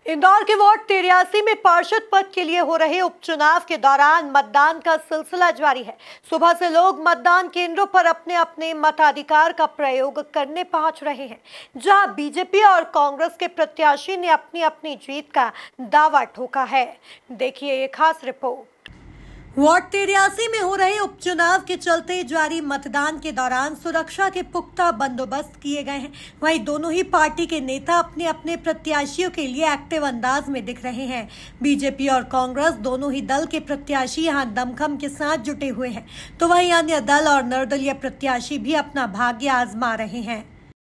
इंदौर के वार्ड 83 में पार्षद पद के लिए हो रहे उपचुनाव के दौरान मतदान का सिलसिला जारी है। सुबह से लोग मतदान केंद्रों पर अपने अपने मताधिकार का प्रयोग करने पहुंच रहे हैं, जहां बीजेपी और कांग्रेस के प्रत्याशी ने अपनी अपनी जीत का दावा ठोका है। देखिए ये खास रिपोर्ट। वार्ड 83 में हो रहे उपचुनाव के चलते जारी मतदान के दौरान सुरक्षा के पुख्ता बंदोबस्त किए गए हैं। वहीं दोनों ही पार्टी के नेता अपने अपने प्रत्याशियों के लिए एक्टिव अंदाज में दिख रहे हैं। बीजेपी और कांग्रेस दोनों ही दल के प्रत्याशी यहां दमखम के साथ जुटे हुए हैं, तो वहीं अन्य दल और निर्दलीय प्रत्याशी भी अपना भाग्य आजमा रहे हैं।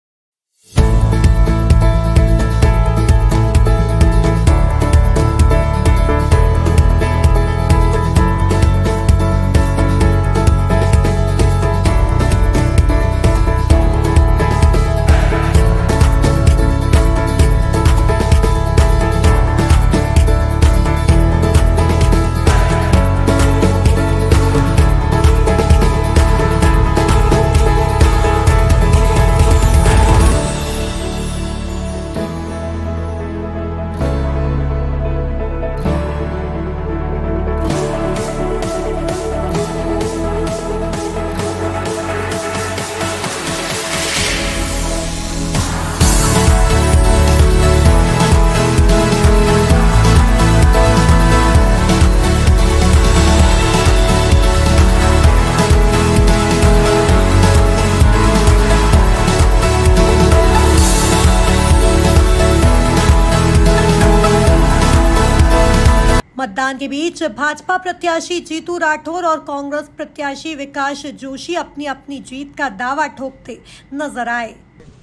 मतदान के बीच भाजपा प्रत्याशी जीतू राठौर और कांग्रेस प्रत्याशी विकास जोशी अपनी अपनी जीत का दावा ठोकते नजर आए।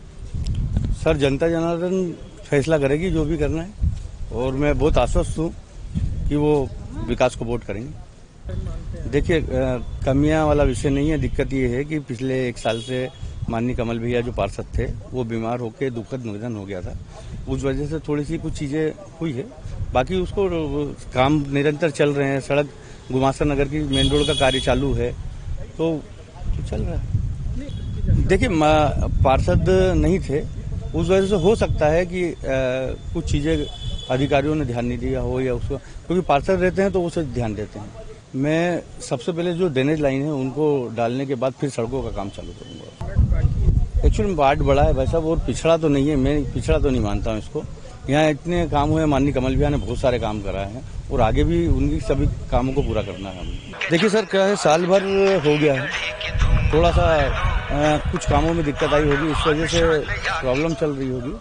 सर, जनता जनार्दन फैसला करेगी जो भी करना है, और मैं बहुत आश्वस्त हूँ कि वो विकास को वोट करेंगे। देखिए, कमियां वाला विषय नहीं है। दिक्कत ये है कि पिछले 1 साल से माननीय कमल भैया जो पार्षद थे वो बीमार होकर दुखद निधन हो गया था। उस वजह से थोड़ी सी कुछ चीजें हुई है, बाकी उसको काम निरंतर चल रहे हैं। सड़क गुमास्ता नगर की मेन रोड का कार्य चालू है, तो चल रहा है। देखिए, पार्षद नहीं थे, उस वजह से हो सकता है कि कुछ चीजें अधिकारियों ने ध्यान नहीं दिया हो, या उसको, क्योंकि पार्षद रहते हैं तो उसे ध्यान देते हैं। मैं सबसे पहले जो ड्रेनेज लाइन है उनको डालने के बाद फिर सड़कों का काम चालू करूंगा। एक्चुअली वार्ड बड़ा है वैसा, और पिछड़ा तो नहीं है, मैं पिछड़ा तो नहीं मानता हूँ इसको। यहाँ इतने काम हुए, माननीय कमल भैया ने बहुत सारे काम कराए हैं, और आगे भी उनकी सभी कामों को पूरा करना है हमें। देखिए सर, क्या है, साल भर हो गया है, थोड़ा सा कुछ कामों में दिक्कत आई होगी, इस वजह से प्रॉब्लम चल रही होगी।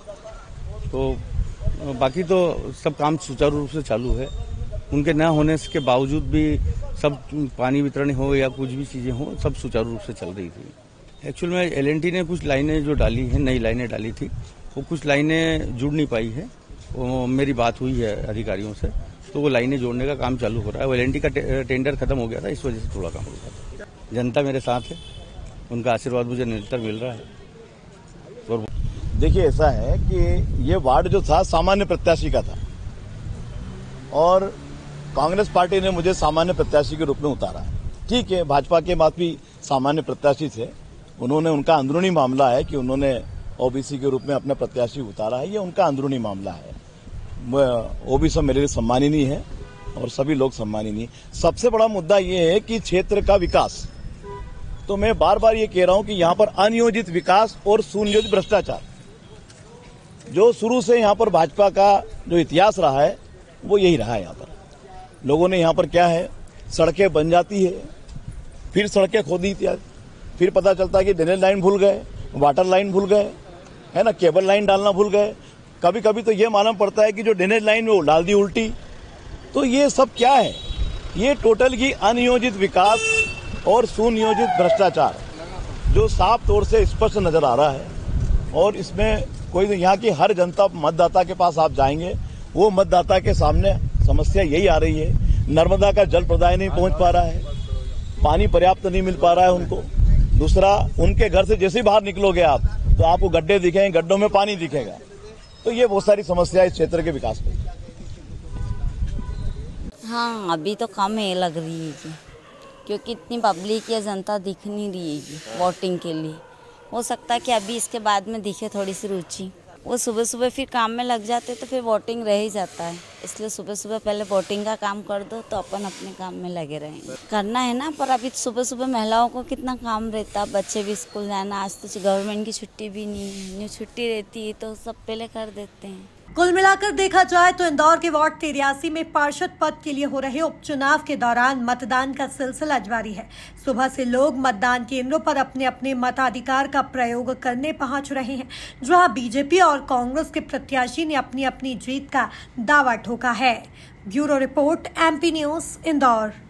तो बाकी तो सब काम सुचारू रूप से चालू है। उनके न होने के बावजूद भी सब पानी वितरण हो या कुछ भी चीजें हो, सब सुचारू रूप से चल रही थी। एक्चुअल में एलएनटी ने कुछ लाइनें जो डाली हैं, नई लाइनें डाली थी, वो कुछ लाइनें जुड़ नहीं पाई है। वो मेरी बात हुई है अधिकारियों से, तो वो लाइनें जोड़ने का काम चालू हो रहा है। वो एलएनटी का टेंडर खत्म हो गया था, इस वजह से थोड़ा काम हो रहा था। जनता मेरे साथ है, उनका आशीर्वाद मुझे निरंतर मिल रहा है। और देखिए, ऐसा है कि ये वार्ड जो था सामान्य प्रत्याशी का था, और कांग्रेस पार्टी ने मुझे सामान्य प्रत्याशी के रूप में उतारा। ठीक है, भाजपा के बाद भी सामान्य प्रत्याशी थे, उन्होंने, उनका अंदरूनी मामला है कि उन्होंने ओबीसी के रूप में अपना प्रत्याशी उतारा है, ये उनका अंदरूनी मामला है। ओबीसी मेरे लिए सम्माननीय है और सभी लोग सम्माननीय। सबसे बड़ा मुद्दा ये है कि क्षेत्र का विकास। तो मैं बार बार ये कह रहा हूं कि यहाँ पर अनियोजित विकास और सुनियोजित भ्रष्टाचार, जो शुरू से यहाँ पर भाजपा का जो इतिहास रहा है वो यही रहा है। यहाँ पर लोगों ने, यहाँ पर क्या है, सड़कें बन जाती है, फिर सड़कें खोदी, फिर पता चलता है कि ड्रेनेज लाइन भूल गए, वाटर लाइन भूल गए, है ना, केबल लाइन डालना भूल गए। कभी कभी तो ये मालूम पड़ता है कि जो ड्रेनेज लाइन वो डाल दी उल्टी। तो ये सब क्या है, ये टोटल की अनियोजित विकास और सुनियोजित भ्रष्टाचार जो साफ तौर से स्पष्ट नजर आ रहा है। और इसमें कोई, यहाँ की हर जनता, मतदाता के पास आप जाएंगे, वो मतदाता के सामने समस्या यही आ रही है। नर्मदा का जल प्रदाय नहीं पहुंच पा रहा है, पानी पर्याप्त नहीं मिल पा रहा है उनको। दूसरा, उनके घर से जैसे ही बाहर निकलोगे आप, तो आपको गड्ढे दिखेंगे, गड्ढों में पानी दिखेगा। तो ये बहुत सारी समस्या इस क्षेत्र के विकास में। हाँ, अभी तो कम है लग रही है जी, क्योंकि इतनी पब्लिक या जनता दिख नहीं रही है वोटिंग के लिए। हो सकता है कि अभी इसके बाद में दिखे थोड़ी सी रुचि। वो सुबह सुबह फिर काम में लग जाते तो फिर वोटिंग रह ही जाता है, इसलिए सुबह सुबह पहले वोटिंग का काम कर दो तो अपन अपने काम में लगे रहेंगे। करना है ना, पर अभी सुबह सुबह महिलाओं को कितना काम रहता, बच्चे भी स्कूल जाना, आज तो गवर्नमेंट की छुट्टी भी नहीं है, न्यू छुट्टी रहती है तो सब पहले कर देते हैं। कुल मिलाकर देखा जाए तो इंदौर के वार्ड 83 में पार्षद पद के लिए हो रहे उपचुनाव के दौरान मतदान का सिलसिला जारी है। सुबह से लोग मतदान केंद्रों पर अपने अपने मताधिकार का प्रयोग करने पहुंच रहे हैं, जहां बीजेपी और कांग्रेस के प्रत्याशी ने अपनी अपनी जीत का दावा ठोका है। Bureau report, MP news, Indore.